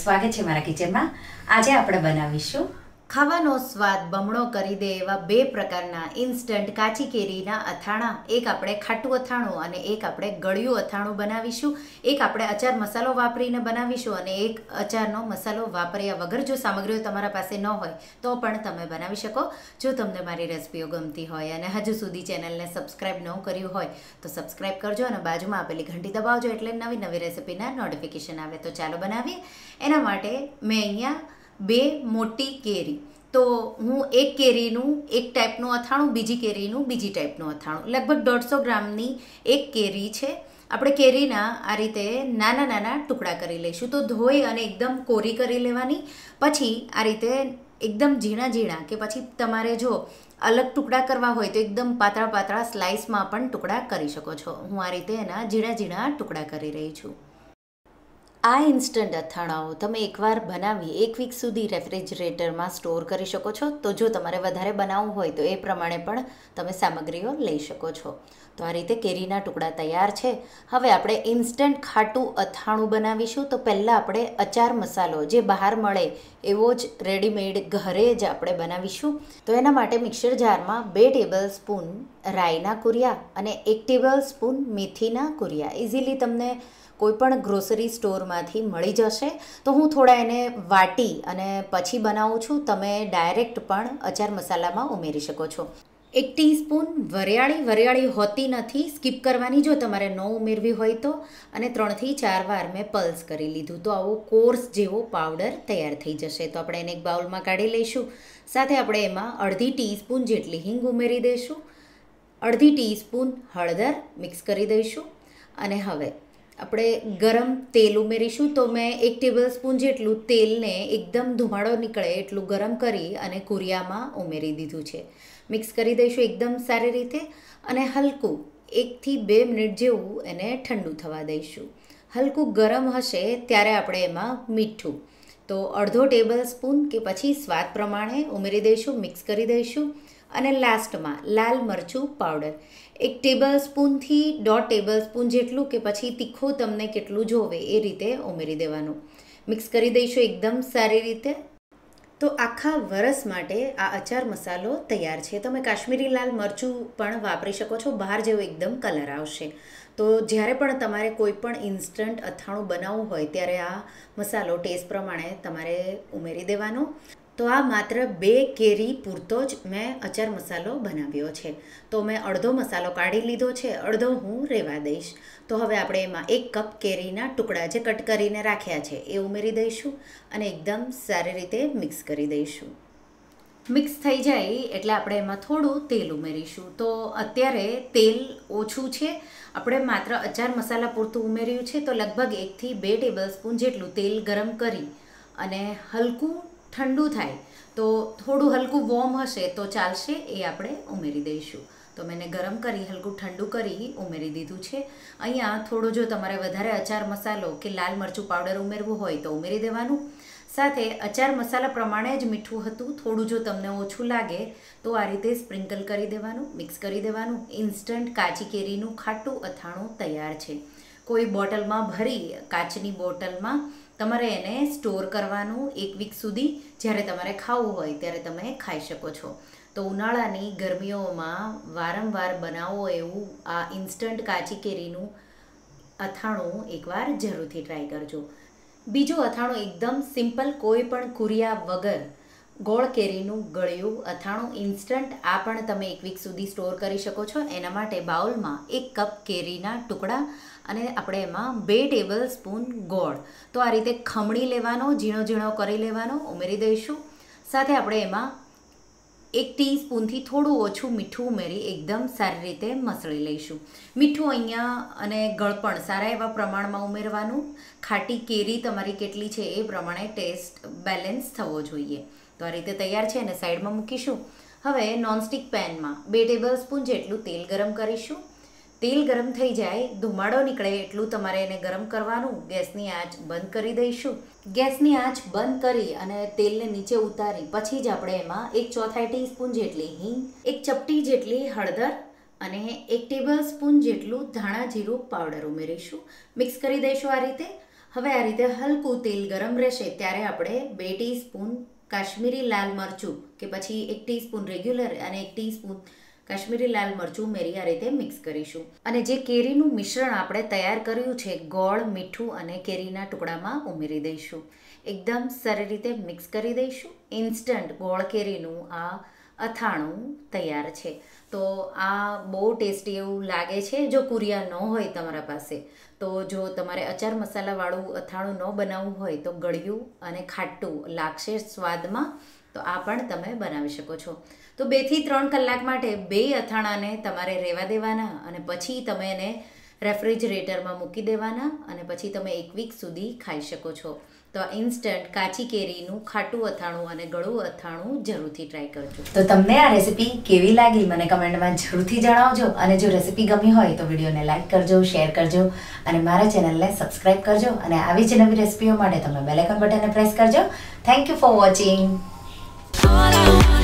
સ્વાગત છે મારા કિચનમાં। આજે આપણે બનાવીશું ખાવાનો સ્વાદ બમણો કરી દે એવા બે પ્રકારના ઇન્સ્ટન્ટ કાચી કેરીના અથાણા। એક આપણે ખાટું અથાણું અને એક આપણે ગળ્યું અથાણું બનાવીશું। એક આપણે અચાર મસાલો વાપરીને બનાવીશું અને એક અચારનો મસાલો વાપર્યા વગર। જો સામગ્રીઓ તમારા પાસે ન હોય તો પણ તમે બનાવી શકો। જો તમને મારી રેસિપીઓ ગમતી હોય અને હજુ સુધી ચેનલને સબસ્ક્રાઈબ ન કર્યું હોય તો સબસ્ક્રાઈબ કરજો અને બાજુમાં આપેલી ઘંટી દબાવજો એટલે નવી નવી રેસિપીના નોટિફિકેશન આવે। તો ચાલો બનાવીએ। એના માટે મેં અહીંયા બે મોટી કેરી, તો હું એક કેરીનું એક ટાઈપનું અથાણું, બીજી કેરીનું બીજી ટાઈપનું અથાણું, લગભગ 150 ગ્રામની એક કેરી છે। આપણે કેરીના આ રીતે નાના નાના ટુકડા કરી લઈશું। તો ધોઈ અને એકદમ કોરી કરી લેવાની, પછી આ રીતે એકદમ ઝીણા ઝીણા કે પછી તમારે જો અલગ ટુકડા કરવા હોય તો એકદમ પાતળા પાતળા સ્લાઇસમાં પણ ટુકડા કરી શકો છો। હું આ રીતે એના ઝીણા ઝીણા ટુકડા કરી રહી છું। આ ઇન્સ્ટન્ટ અથાણાઓ તમે એકવાર બનાવી 1 વીક સુધી રેફ્રિજરેટરમાં સ્ટોર કરી શકો છો। તો જો તમારે વધારે બનાવવું હોય તો એ પ્રમાણે પણ તમે સામગ્રીઓ લઈ શકો છો। તો આ રીતે કેરીના ટુકડા તૈયાર છે। હવે આપણે ઇન્સ્ટન્ટ ખાટું અથાણું બનાવીશું। તો પહેલાં આપણે અચાર મસાલો જે બહાર મળે એવો જ રેડીમેડ ઘરે જ આપણે બનાવીશું। તો એના માટે મિક્સર જારમાં 2 ટેબલ સ્પૂન રાઈના કુરિયા અને 1 ટેબલ સ્પૂન મેથીના કુરિયા ઇઝીલી તમને કોઈપણ ગ્રોસરી સ્ટોરમાંથી મળી જશે। તો હું થોડા એને વાટી અને પછી બનાવું છું। તમે ડાયરેક્ટ પણ અચાર મસાલામાં ઉમેરી શકો છો। 1 ટીસ્પૂન વરિયાળી હોતી નથી, સ્કીપ કરવાની જો તમારે ન ઉમેરવી હોય તો। અને 3 થી 4 વાર મેં પલ્સ કરી લીધું, તો આવો કોર્સ જેવો પાવડર તૈયાર થઈ જશે। તો આપણે એને એક બાઉલમાં કાઢી લઈશું। સાથે આપણે એમાં અડધી ટીસ્પૂન જેટલી હિંગ ઉમેરી દઈશું, અડધી ટીસ્પૂન હળદર મિક્સ કરી દઈશું અને હવે આપણે ગરમ તેલ ઉમેરીશું। તો મેં 1 ટેબલ સ્પૂન જેટલું તેલને એકદમ ધુમાડો નીકળે એટલું ગરમ કરી અને કુરિયામાં ઉમેરી દીધું છે। મિક્સ કરી દઈશું એકદમ સારી રીતે અને હલકું 1 થી 2 મિનિટ જેવું એને ઠંડુ થવા દઈશું। હલકું ગરમ હશે ત્યારે આપણે એમાં મીઠું તો અડધો ટેબલ સ્પૂન કે પછી સ્વાદ પ્રમાણે ઉમેરી દઈશું, મિક્સ કરી દઈશું અને લાસ્ટમાં લાલ મરચું પાવડર 1 ટેબલ સ્પૂનથી 1.5 ટેબલ સ્પૂન જેટલું કે પછી તીખું તમને કેટલું જોવે એ રીતે ઉમેરી દેવાનું। મિક્સ કરી દઈશું એકદમ સારી રીતે। તો આખા વરસ માટે આ અચાર મસાલો તૈયાર છે। તમે કાશ્મીરી લાલ મરચું પણ વાપરી શકો છો, બહાર જેવો એકદમ કલર આવશે। તો જ્યારે પણ તમારે કોઈ પણ ઇન્સ્ટન્ટ અથાણું બનાવવું હોય ત્યારે આ મસાલો ટેસ્ટ પ્રમાણે તમારે ઉમેરી દેવાનો। તો આ માત્ર 2 કેરી પૂરતો જ મેં અચાર મસાલો બનાવ્યો છે। તો મેં અડધો મસાલો કાઢી લીધો છે, અડધો હું રહેવા દઈશ। તો હવે આપણે એમાં 1 કપ કેરીના ટુકડા જે કટ કરીને રાખ્યા છે એ ઉમેરી દઈશું અને એકદમ સારી રીતે મિક્સ કરી દઈશું। મિક્સ થઈ જાય એટલે આપણે એમાં થોડું તેલ ઉમેરીશું। તો અત્યારે તેલ ઓછું છે, આપણે માત્ર અચાર મસાલા પૂરતું ઉમેર્યું છે। તો લગભગ 1 થી 2 ટેબલ સ્પૂન જેટલું તેલ ગરમ કરી અને હલકું ઠંડુ થાય તો થોડું હલકું વોર્મ હશે તો ચાલશે, એ આપણે ઉમેરી દઈશું। તો મેં ગરમ કરી હલકું ઠંડુ કરી ઉમેરી દીધું છે। અહીંયા થોડો જો તમારે વધારે અચાર મસાલો કે લાલ મરચું પાવડર ઉમેરવું હોય તો ઉમેરી દેવાનું। સાથે અચાર મસાલા પ્રમાણે જ મીઠું હતું, થોડું જો તમને ઓછું લાગે તો આ રીતે સ્પ્રિંકલ કરી દેવાનું, મિક્સ કરી દેવાનું। ઇન્સ્ટન્ટ કાચી કેરીનું ખાટું અથાણું તૈયાર છે। કોઈ બોટલમાં ભરી, કાચની બોટલમાં તમારે એને સ્ટોર કરવાનું 1 વીક સુધી, જ્યારે તમારે ખાવું હોય ત્યારે તમે ખાઈ શકો છો। તો ઉનાળાની ગરમીઓમાં વારંવાર બનાવો એવું આ ઇન્સ્ટન્ટ કાચી કેરીનું અથાણું એકવાર જરૂરથી ટ્રાય કરજો। બીજું અથાણું એકદમ સિમ્પલ, કોઈ પણ કુરિયા વગર ગોળ કેરીનું ગળ્યું અથાણું ઇન્સ્ટન્ટ, આ પણ તમે 1 વીક સુધી સ્ટોર કરી શકો છો। એના માટે બાઉલમાં 1 કપ કેરીના ટુકડા અને આપણે એમાં 2 ટેબલ સ્પૂન ગોળ તો આ રીતે ખમણી લેવાનો, ઝીણો ઝીણો કરી લેવાનો, ઉમેરી દઈશું। સાથે આપણે એમાં 1 ટીસ્પૂનથી થોડું ઓછું મીઠું ઉમેરી એકદમ સારી રીતે મસળી લઈશું। મીઠું અહીંયા અને ગળપણ સારા એવા પ્રમાણમાં ઉમેરવાનું। ખાટી કેરી તમારી કેટલી છે એ પ્રમાણે ટેસ્ટ બેલેન્સ થવો જોઈએ। તો આ રીતે તૈયાર છે અને સાઈડમાં મૂકીશું। હવે નોનસ્ટિક પેનમાં 2 ટેબલ સ્પૂન જેટલું તેલ ગરમ કરીશું। તેલ ગરમ થઈ જાય, ધુમાડો નીકળે એટલું તમારે એને ગરમ કરવાનું। ગેસની આંચ બંધ કરી દઈશું। ગેસની આંચ બંધ કરી અને તેલને નીચે ઉતારી પછી જ આપણે એમાં 1/4 ટીસ્પૂન જેટલી હિંગ, 1 ચપટી જેટલી હળદર અને 1 ટેબલ સ્પૂન જેટલું ધાણા જીરું પાવડર ઉમેરીશું। મિક્સ કરી દઈશું આ રીતે। હવે આ રીતે હલકું તેલ ગરમ રહેશે ત્યારે આપણે 2 ટીસ્પૂન કાશ્મીરી લાલ મરચું કે પછી 1 ટીસ્પૂન રેગ્યુલર અને 1 ટીસ્પૂન કાશ્મીરી લાલ મરચું ઉમેરી આ રીતે મિક્સ કરીશું. અને જે કેરીનું મિશ્રણ આપણે તૈયાર કર્યું છે ગોળ, મીઠું અને કેરીના ટુકડામાં ઉમેરી દઈશું. એકદમ સારી રીતે મિક્સ કરી દઈશું. ઇન્સ્ટન્ટ ગોળ કેરીનું આ અથાણું તૈયાર છે. તો આ બહુ ટેસ્ટી એવું લાગે છે. જો કુરિયા ન હોય તમારા પાસે તો જો તમારે અચાર મસાલાવાળું અથાણું ન બનાવવું હોય તો ગળ્યું અને ખાટું લાગશે સ્વાદમાં, તો આ પણ તમે બનાવી શકો છો. તો 2 થી 3 કલાક માટે 2 અથાણાને તમારે રહેવા દેવાના અને પછી તમે એને રેફ્રિજરેટરમાં મૂકી દેવાના અને પછી તમે 1 વીક સુધી ખાઈ શકો છો. તો આ ઇન્સ્ટન્ટ કાચી કેરીનું ખાટું અથાણું અને ગળું અથાણું જરૂરથી ટ્રાય કરજો. તો તમને આ રેસીપી કેવી લાગી મને કમેન્ટમાં જરૂરથી જણાવજો. અને જો રેસીપી ગમી હોય તો વિડીયોને લાઈક કરજો, શેર કરજો અને મારા ચેનલને સબસ્ક્રાઈબ કરજો. અને આવી જ નવી રેસીપીઓ માટે તમે બેલ આઇકન બટનને પ્રેસ કરજો. Thank you for watching.